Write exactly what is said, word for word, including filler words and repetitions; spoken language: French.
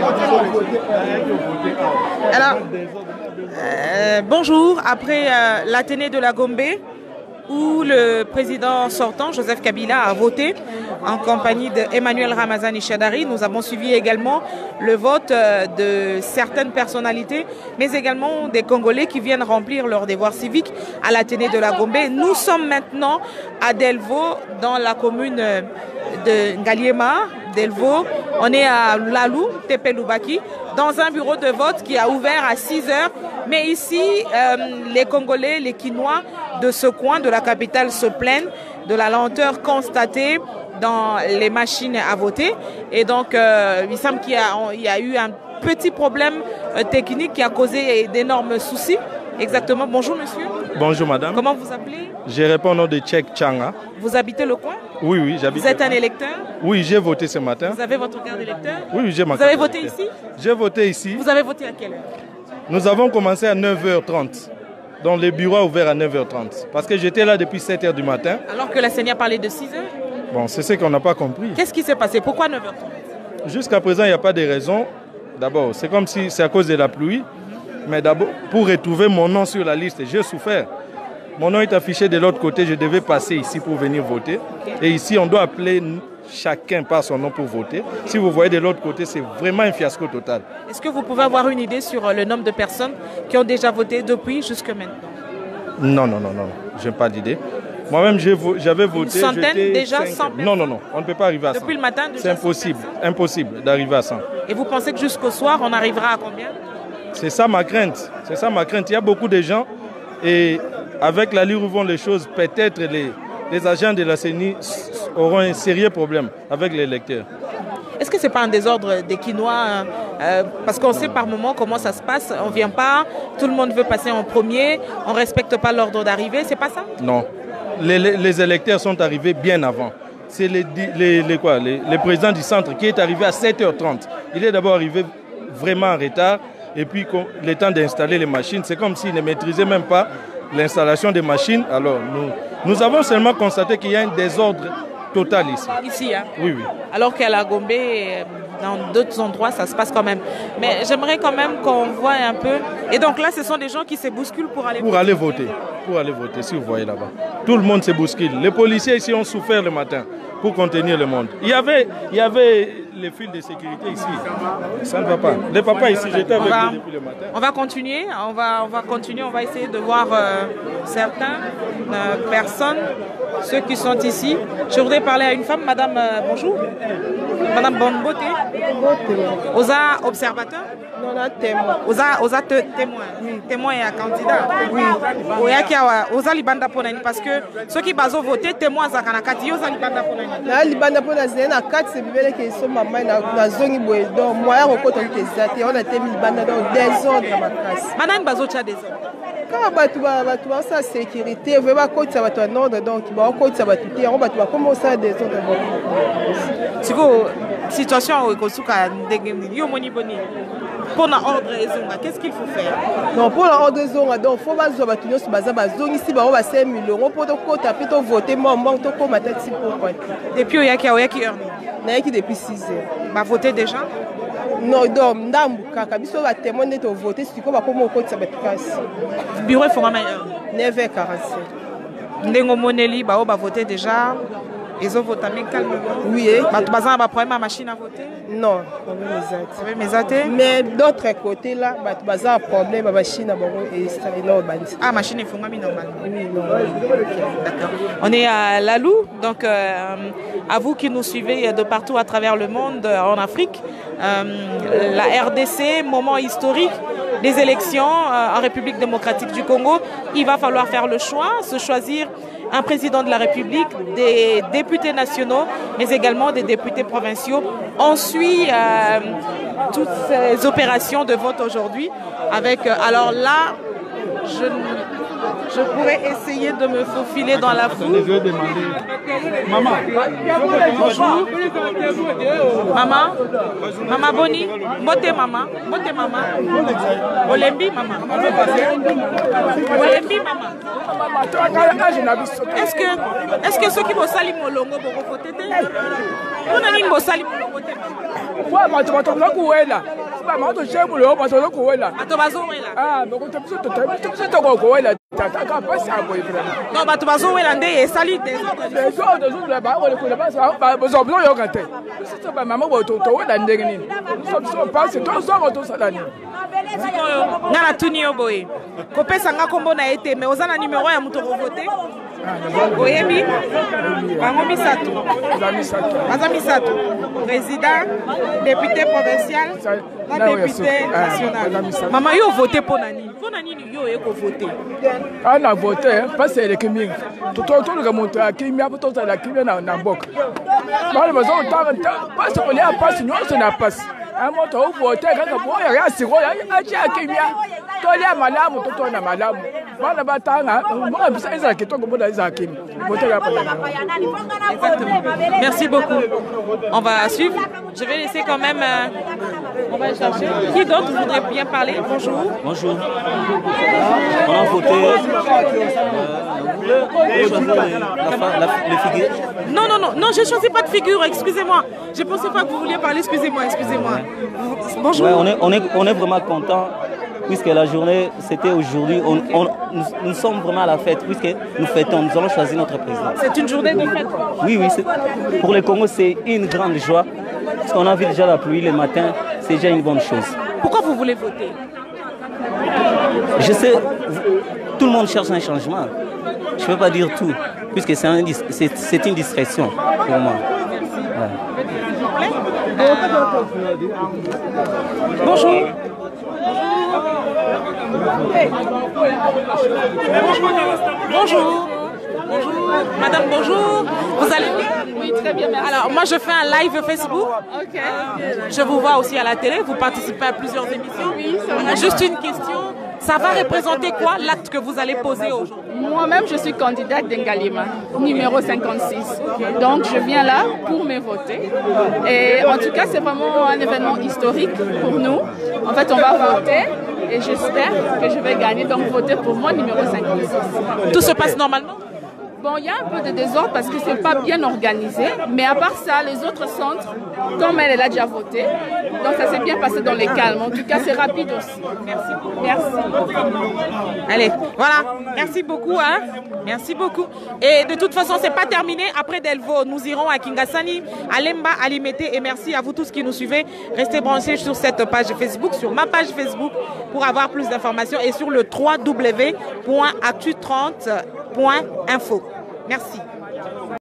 Alors, euh, bonjour. Après euh, l'Athénée de la Gombe, où le président sortant, Joseph Kabila, a voté en compagnie d'Emmanuel Ramazani Shadari. Nous avons suivi également le vote de certaines personnalités, mais également des Congolais qui viennent remplir leur devoir civique à l'Athénée de la Gombe. Nous sommes maintenant à Delvaux, dans la commune de Ngaliema, Delvaux. On est à Lalou, Tepe-Lubaki, dans un bureau de vote qui a ouvert à six heures. Mais ici, euh, les Congolais, les Quinois de ce coin de la capitale se plaignent de la lenteur constatée dans les machines à voter. Et donc, euh, il semble qu'il y, y a eu un petit problème euh, technique qui a causé d'énormes soucis. Exactement. Bonjour, monsieur. Bonjour, madame. Comment vous appelez? Je réponds au nom de Tchèque Changa. Vous habitez le coin? Oui, oui, j'habite. Vous êtes un électeur? Oui, j'ai voté ce matin. Vous avez votre carte d'électeur? Oui, oui, j'ai ma Vous carte avez voté d'électeur. ici? J'ai voté ici. Vous avez voté à quelle heure? Nous avons commencé à neuf heures trente. Donc, le bureau a ouvert à neuf heures trente. Parce que j'étais là depuis sept heures du matin. Alors que la C E N I a parlé de six heures? Bon, c'est ce qu'on n'a pas compris. Qu'est-ce qui s'est passé? Pourquoi neuf heures trente? Jusqu'à présent, il n'y a pas de raison. D'abord, c'est comme si c'est à cause de la pluie. Mais d'abord, pour retrouver mon nom sur la liste, j'ai souffert. Mon nom est affiché de l'autre côté, je devais passer ici pour venir voter. Et ici, on doit appeler chacun par son nom pour voter. Si vous voyez de l'autre côté, c'est vraiment un fiasco total. Est-ce que vous pouvez avoir une idée sur le nombre de personnes qui ont déjà voté depuis jusque maintenant? Non, non, non, non, je n'ai pas d'idée. Moi-même, j'avais voté... Une centaine déjà, cent personnes? Non, non, non, on ne peut pas arriver à cent. Depuis le matin, déjà c'est impossible, impossible d'arriver à cent. Et vous pensez que jusqu'au soir, on arrivera à combien? C'est ça ma crainte, c'est ça ma crainte. Il y a beaucoup de gens et avec l'allure où vont les choses, peut-être les, les agents de la C E N I auront un sérieux problème avec les électeurs. Est-ce que ce n'est pas un désordre des Quinois euh, parce qu'on sait par moment comment ça se passe, on ne vient pas, tout le monde veut passer en premier, on ne respecte pas l'ordre d'arrivée, c'est pas ça? Non, les, les, les électeurs sont arrivés bien avant. C'est les, les, les, quoi, les, les présidents du centre qui est arrivé à sept heures trente. Il est d'abord arrivé vraiment en retard. Et puis, le temps d'installer les machines, c'est comme s'ils ne maîtrisaient même pas l'installation des machines. Alors, nous, nous avons seulement constaté qu'il y a un désordre total ici. Ici, hein? Oui, oui. Alors qu'à la Gombe, dans d'autres endroits, ça se passe quand même. Mais j'aimerais quand même qu'on voit un peu. Et donc là, ce sont des gens qui se bousculent pour aller pour voter. Aller voter. Pour aller voter, si vous voyez là-bas. Tout le monde se bouscule. Les policiers ici ont souffert le matin pour contenir le monde. Il y avait, il y avait les fils de sécurité ici. Ça ne va pas. Les papas ici, j'étais avec eux depuis le matin. On va continuer, on va, on va continuer, on va essayer de voir euh, certaines euh, personnes, ceux qui sont ici. Je voudrais parler à une femme, madame, euh, bonjour. Madame Bonbote. Osa observateur? Non, non, témoin. Osa, osa te, témoin. Oui. Témoin et candidat. Oui. Osa libanda ponani parce que ceux qui baso voté témoin za kanakati osa libanda ponani. Na libanda ponani c'est na quatre c'est bibele que so maman na na zongi boy donc moyen ko to te zate on a té libanda donc désordre ma classe. Manan bazo cha désordre. Quand batu ba batu ba sa sécurité veut ba ko tsa batu en ordre donc ba ko tsa batu té on batu ba comment ça désordre. Siko situation au kosuka ndenge yo moni boni. Pour l'ordre ezonga, qu'est-ce qu'il faut faire? Non, pour l'ordre ezonga, donc il faut que les gens se basent sur ici, ils vont cinq mille euros pour que voter, moi, moi, je vais voter pour. Depuis, il y a qui heure? Depuis six heures. Vous avez voté déjà? Non, donc, quand ils sont témoins de voter, c'est comme comment on vote. Le bureau est formé à neuf heures quarante-sept. Ndengo Moneli, vous avez voté déjà? Ils ont voté calmement? Oui. Vous avez un problème à machine à voter? Non, mais d'autre côté là, il y a un problème avec la machine à voter. Ah, la machine est fonctionnelle normalement? Oui, non. D'accord. On est à Lalou, donc euh, à vous qui nous suivez de partout à travers le monde, en Afrique, euh, la R D C, moment historique des élections euh, en République démocratique du Congo, il va falloir faire le choix, se choisir un président de la République, des députés nationaux, mais également des députés provinciaux. On suit euh, toutes ces opérations de vote aujourd'hui avec, euh, alors là, je Je pourrais essayer de me faufiler dans la foule. Maman. Bonjour. Maman. Maman Boni. Moté maman. Moté maman. Olembi maman. Olembi maman. Est-ce que, est-ce que ceux qui vont salir mon longo vont voter? On a une bossali mon longo. Ah, non, tu vas jouer l'année et salir des autres. Nana Tunio Boy. Kopé Sanga Kombo na été, mais aux an numéro ya muto voter. Oyebi, Bangomi Sato, Azami Sato, président, député provincial, la député national. Maman, yo voté pour Nani. Pour Nani, yo yo voté. Ah, na voté, parce que les Kimi. Tout autour de monter à Kimi, à tout à la Kimi na Nambok. Dans la maison, parce qu'on est à passe, nous on n'a pas. Un moto voté, quand on voit, il y a six mois, il y a Kimi. Toi, il y a Malam, toi, on a Malam. Voilà, Batanga, moi, c'est ça qui tombe au bout de la Kimi. Merci beaucoup. On va suivre. Je vais laisser quand même. Euh, on va le chercher. Qui d'autre voudrait bien parler? Bonjour. Bonjour. On a voté. Euh, vous voulez choisir la, la, les figures? Non, non, non, non, je ne choisis pas de figure, excusez-moi. Je ne pensais pas que vous vouliez parler, excusez-moi, excusez-moi. Bonjour. Ouais, on, est, on, est, on est vraiment content. Puisque la journée, c'était aujourd'hui, on, on, nous, nous sommes vraiment à la fête, puisque nous fêtons, nous allons choisir notre président. C'est une journée de fête? Oui, oui, pour le Congo, c'est une grande joie. Parce qu'on a vu déjà la pluie le matin, c'est déjà une bonne chose. Pourquoi vous voulez voter? Je sais, tout le monde cherche un changement. Je ne peux pas dire tout, puisque c'est un, une discrétion pour moi. Ouais. Bonjour. Bonjour. Bonjour. Madame, bonjour. Vous allez bien? Oui, très bien, merci. Alors, moi, je fais un live Facebook. Ok. Je vous vois aussi à la télé. Vous participez à plusieurs émissions. Oui, c'est vrai. Juste une question. Ça va représenter quoi l'acte que vous allez poser aujourd'hui? Moi-même, je suis candidate d'Engalima, numéro cinquante-six. Donc, je viens là pour me voter. Et en tout cas, c'est vraiment un événement historique pour nous. En fait, on va voter et j'espère que je vais gagner. Donc, voter pour moi, numéro cinquante-six. Tout se passe normalement? Bon, il y a un peu de désordre parce que ce n'est pas bien organisé. Mais à part ça, les autres centres, comme elle, elle a déjà voté, donc ça s'est bien passé dans les calmes. En tout cas, c'est rapide aussi. Merci beaucoup. Merci. Allez, voilà. Merci beaucoup. Hein. Merci beaucoup. Et de toute façon, ce n'est pas terminé. Après Delvaux, nous irons à Kingasani, à Lemba, à Limete. Et merci à vous tous qui nous suivez. Restez branchés sur cette page Facebook, sur ma page Facebook, pour avoir plus d'informations et sur le w w w point actu trente point info. Merci.